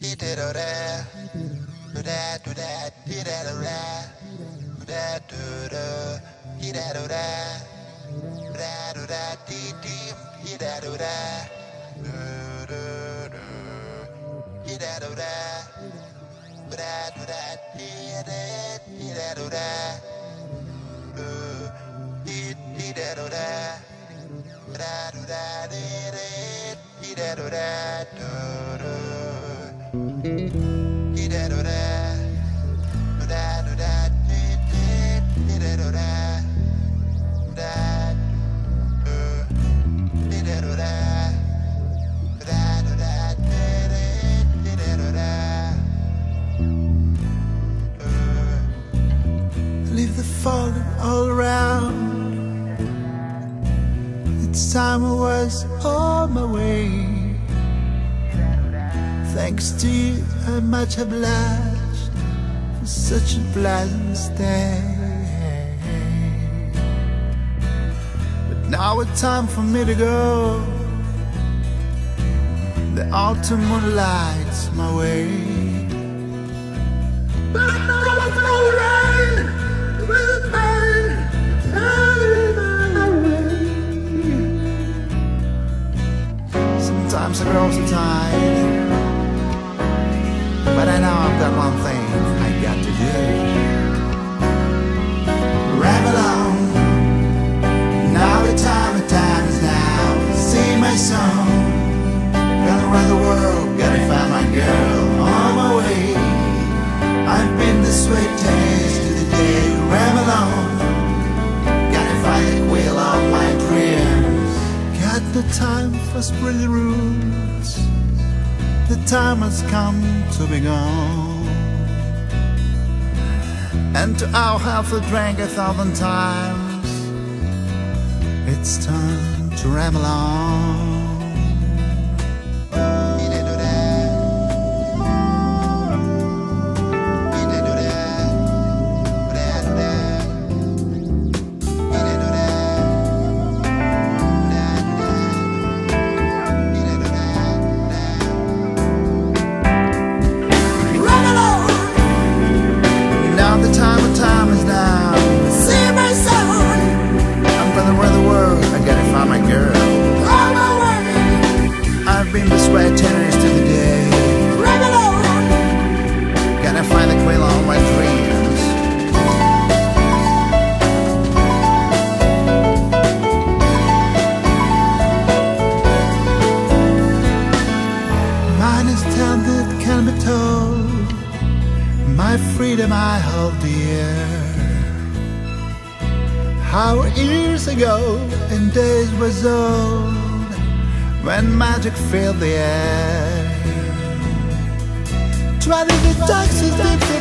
Leave the falling all around. It's time I was on my way. Thanks to you, I'm much obliged for such a pleasant stay. But now it's time for me to go. The autumn moon lights my way. But now it's all rain. Sometimes I grow so tired, but I know I've got one thing I got to do. Ramble on. Now the time is now. Sing my song. Gonna run the world, gotta find my girl on my way. I've been this way days to the day. Ramble on. Gotta find the quail of my dreams. Got no time for sprilly roots. The time has come to be gone. And to our health we drank 1,000 times. It's time to ramble on. Freedom I hold dear. How years ago and days was old, when magic filled the air. 20 the taxis,